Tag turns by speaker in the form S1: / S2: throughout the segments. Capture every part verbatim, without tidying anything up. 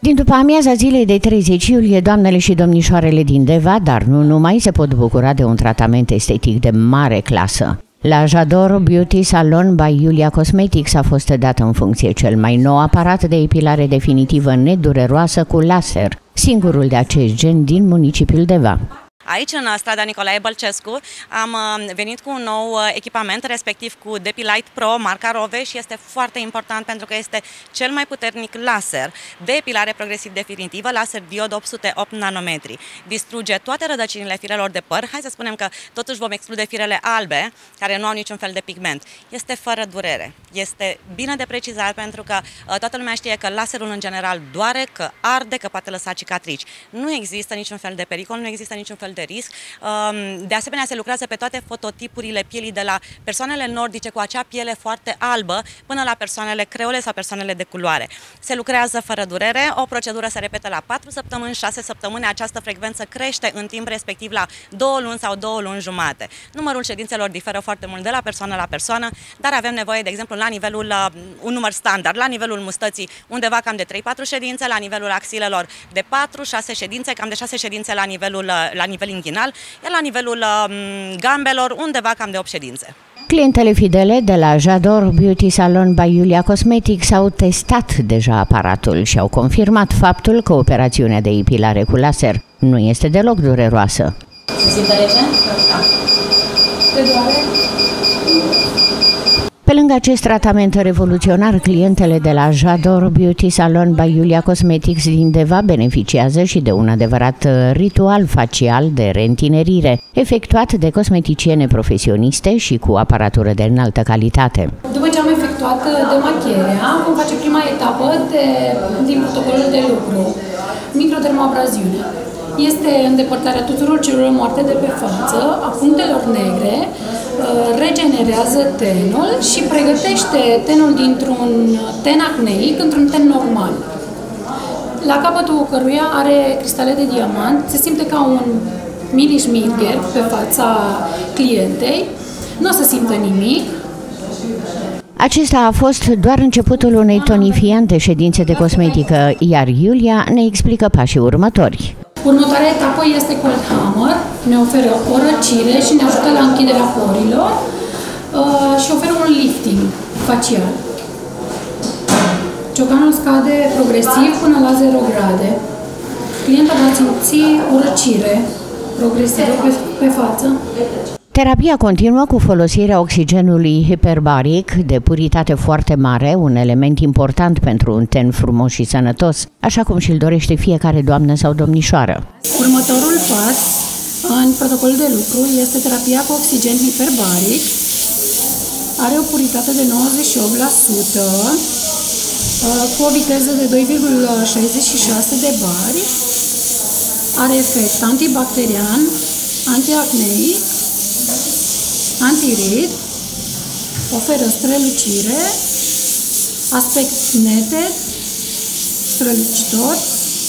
S1: Din după amiaza zilei de treizeci iulie, doamnele și domnișoarele din Deva, dar nu numai, se pot bucura de un tratament estetic de mare clasă. La Jador Beauty Salon by Julia Cosmetics a fost dat în funcție cel mai nou aparat de epilare definitivă nedureroasă cu laser, singurul de acest gen din municipiul Deva.
S2: Aici, în strada Nicolae Bălcescu, am venit cu un nou echipament, respectiv cu Depilite Pro, marca Rove, și este foarte important pentru că este cel mai puternic laser de epilare progresiv definitivă, laser diod opt sute opt nanometri. Distruge toate rădăcinile firelor de păr. Hai să spunem că totuși vom exclude firele albe, care nu au niciun fel de pigment. Este fără durere. Este bine de precizat pentru că toată lumea știe că laserul în general doare, că arde, că poate lăsa cicatrici. Nu există niciun fel de pericol, nu există niciun fel de risc. De asemenea, se lucrează pe toate fototipurile pielii, de la persoanele nordice cu acea piele foarte albă până la persoanele creole sau persoanele de culoare. Se lucrează fără durere, o procedură se repetă la patru săptămâni, șase săptămâni, această frecvență crește în timp respectiv la două luni sau două luni jumate. Numărul ședințelor diferă foarte mult de la persoană la persoană, dar avem nevoie, de exemplu, la nivelul, un număr standard, la nivelul mustății undeva cam de trei patru ședințe, la nivelul axilelor de patru șase ședințe, cam de șase ședințe la nivelul, la nivel inghinal, iar la nivelul um, gambelor undeva cam de opt ședințe.
S1: Clientele fidele de la Jador Beauty Salon by Julia Cosmetics au testat deja aparatul și au confirmat faptul că operațiunea de epilare cu laser nu este deloc dureroasă.
S2: Se simte rece? Da.
S3: Te doare?
S1: Pe lângă acest tratament revoluționar, clientele de la Jador Beauty Salon by Julia Cosmetics din Deva beneficiază și de un adevărat ritual facial de reîntinerire, efectuat de cosmeticiene profesioniste și cu aparatură de înaltă calitate.
S3: După ce am efectuat demachierea, vom face prima etapă de, din protocolul de lucru, microdermabraziune. Este îndepărtarea tuturor celulelor moarte de pe față, a punctelor negre, regenerează tenul și pregătește tenul dintr-un ten acneic într-un ten normal. La capătul căruia are cristale de diamant, se simte ca un mini șmirgher pe fața clientei, nu o să simtă nimic.
S1: Acesta a fost doar începutul unei tonifiante ședințe de cosmetică, iar Julia ne explică pașii următori.
S3: Următoarea etapă este Cold Hammer, ne oferă o răcire și ne ajută la închiderea porilor uh, și oferă un lifting facial. Ciocanul scade progresiv până la zero grade. Clienta va simți o răcire progresivă pe, pe față.
S1: Terapia continuă cu folosirea oxigenului hiperbaric de puritate foarte mare, un element important pentru un ten frumos și sănătos, așa cum și-l dorește fiecare doamnă sau domnișoară.
S3: Următorul pas în protocolul de lucru este terapia cu oxigen hiperbaric. Are o puritate de nouăzeci și opt la sută, cu o viteză de doi virgulă șaizeci și șase de bari. Are efect antibacterian, antiacneic, antirid, oferă strălucire, aspect neted, strălucitor.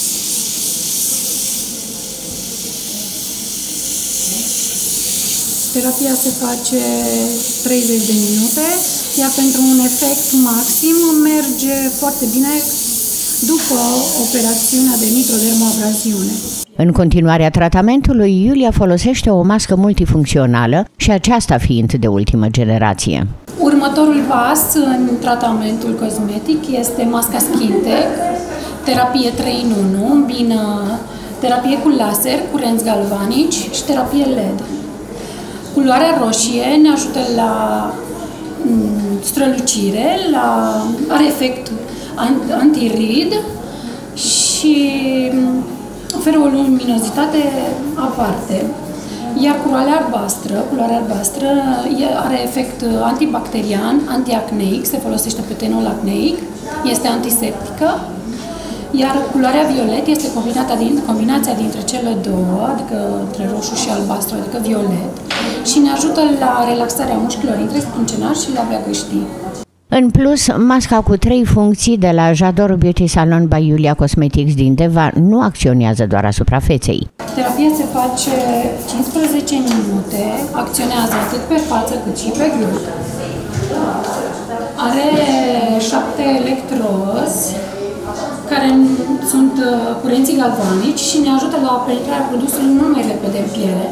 S3: Terapia se face treizeci de minute, iar pentru un efect maxim merge foarte bine după operațiunea de microdermabraziune.
S1: În continuarea tratamentului, Julia folosește o mască multifuncțională și aceasta fiind de ultimă generație.
S3: Următorul pas în tratamentul cosmetic este masca SkinTech, terapie trei în unu, îmbină terapie cu laser, curenți galvanici și terapie L E D. Culoarea roșie ne ajută la strălucire, la, are efect antirid și oferă o luminozitate aparte. Iar culoarea albastră, culoarea albastră are efect antibacterian, antiacneic, se folosește pe tenul acneic, este antiseptică. Iar culoarea violet este combinația dintre cele două, adică între roșu și albastru, adică violet, și ne ajută la relaxarea mușchilor intrascâncenari și la veagăștii.
S1: În plus, masca cu trei funcții de la Jador Beauty Salon by Julia Cosmetics din Deva nu acționează doar asupra feței.
S3: Terapia se face cincisprezece minute, acționează atât pe față cât și pe gât. Are șapte electrozi care sunt curenții galvanici și ne ajută la penetrarea produsului mult mai repede în piele.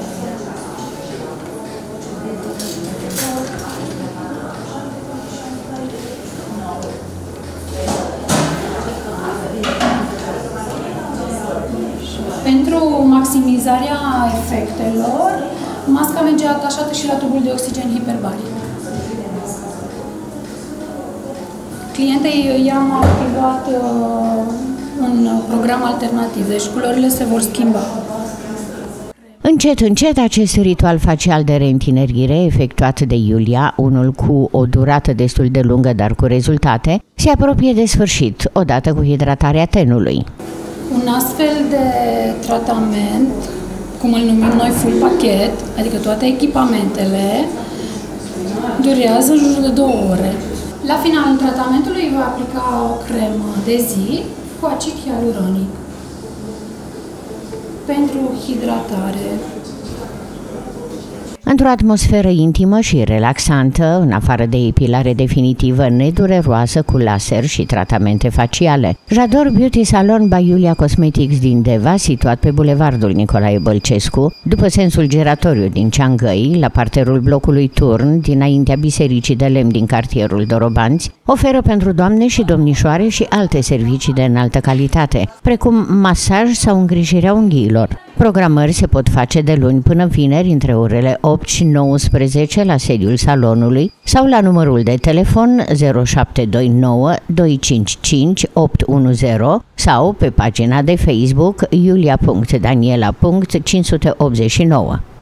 S3: Pentru maximizarea efectelor, masca merge atașată și la tubul de oxigen hiperbaric. Clientei i-am activat uh, un program alternativ, deci culorile se vor schimba.
S1: Încet, încet, acest ritual facial de reîntinerire efectuat de Iulia, unul cu o durată destul de lungă, dar cu rezultate, se apropie de sfârșit, odată cu hidratarea tenului.
S3: Un astfel de tratament, cum îl numim noi full pachet, adică toate echipamentele, durează în jur de două ore. La finalul tratamentului va aplica o cremă de zi cu acid hialuronic pentru hidratare.
S1: Într-o atmosferă intimă și relaxantă, în afară de epilare definitivă nedureroasă cu laser și tratamente faciale. Jador Beauty Salon by Iulia Cosmetics din Deva, situat pe bulevardul Nicolae Bălcescu, după sensul giratoriu din Ceangăi, la parterul blocului Turn, dinaintea bisericii de lemn din cartierul Dorobanți, oferă pentru doamne și domnișoare și alte servicii de înaltă calitate, precum masaj sau îngrijirea unghiilor. Programări se pot face de luni până vineri între orele opt și nouăsprezece la sediul salonului sau la numărul de telefon zero șapte doi nouă doi cinci cinci opt unu zero sau pe pagina de Facebook iulia punct daniela punct cinci sute optzeci și nouă.